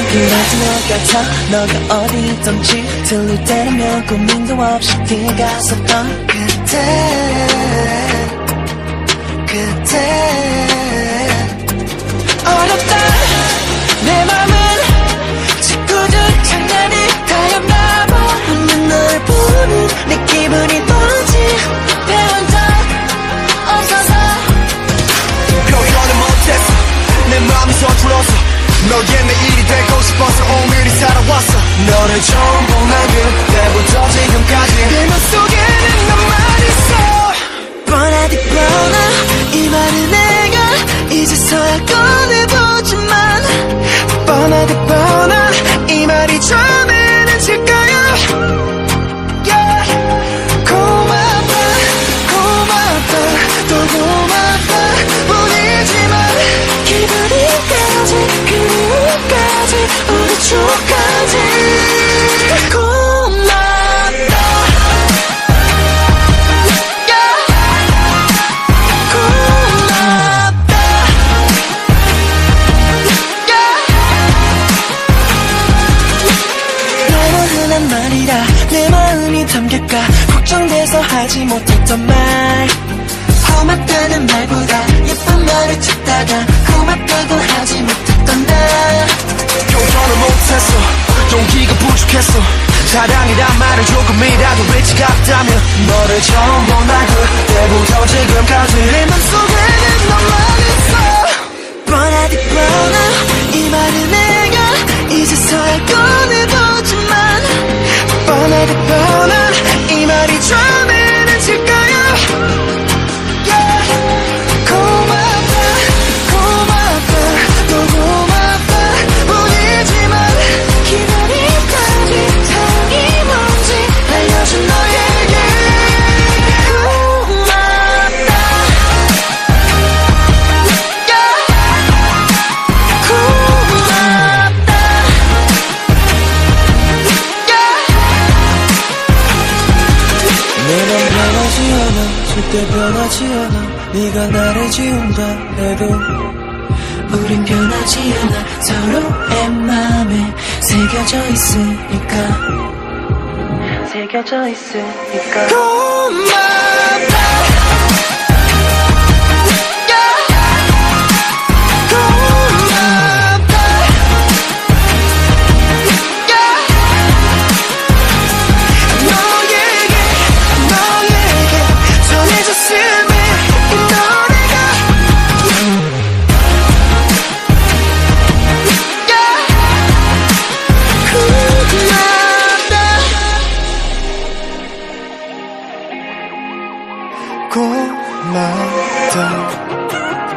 그래도 너 같아 너가 어디 있던지 들릴 때라면 고민도 없이 뛰어갔었던 그때 어렵다 내 맘은 친구들 장난이 다였나봐 웃는 널 보는 내 기분이 뭔지 배운 적 없어서 표현을 못했어 내 맘이 서툴러서 너의 내일이 되고 싶어서 오늘이 살아왔어 너를 처음 본 날 그때부터 지금까지 내 맘속에는 너만 있어 뻔하디 뻔하 이 말을 내가 이제서야 꺼내보지만 뻔하디 뻔하 이 말이 처음에는 질까요 yeah. 고맙다 고맙다 또 고맙다 뿐이지만 기다리까지 그리움까지 우리 추억까지 고맙다 내 마음이 담길까 걱정돼서 하지 못했던 말 고맙다는 말보다 예쁜 말을 찾다가 고맙다고 하지 못했던 나 표현을 못했어 용기가 부족했어 사랑이란 말을 조금이라도 외치 같다면 너를 처음 본 날 그때부터 지금까지 내 맘속에는 너만 있어 뻔하디 뻔하 이 말을 내가 이제서야 꺼내보지만 뻔하디 뻔하 이 말이 처음에는 질까요 yeah. 고맙다 고맙다 또 고맙다 뿐이지만 기다리까지 사랑이 뭔지 알려준 너에게 고맙다 고맙다 내가 변하지 않아 절대 변하지 않아 네가 나를 지운다 해도 우린 변하지 않아 서로의 맘에 새겨져 있으니까 새겨져 있으니까 고맙다 고맙다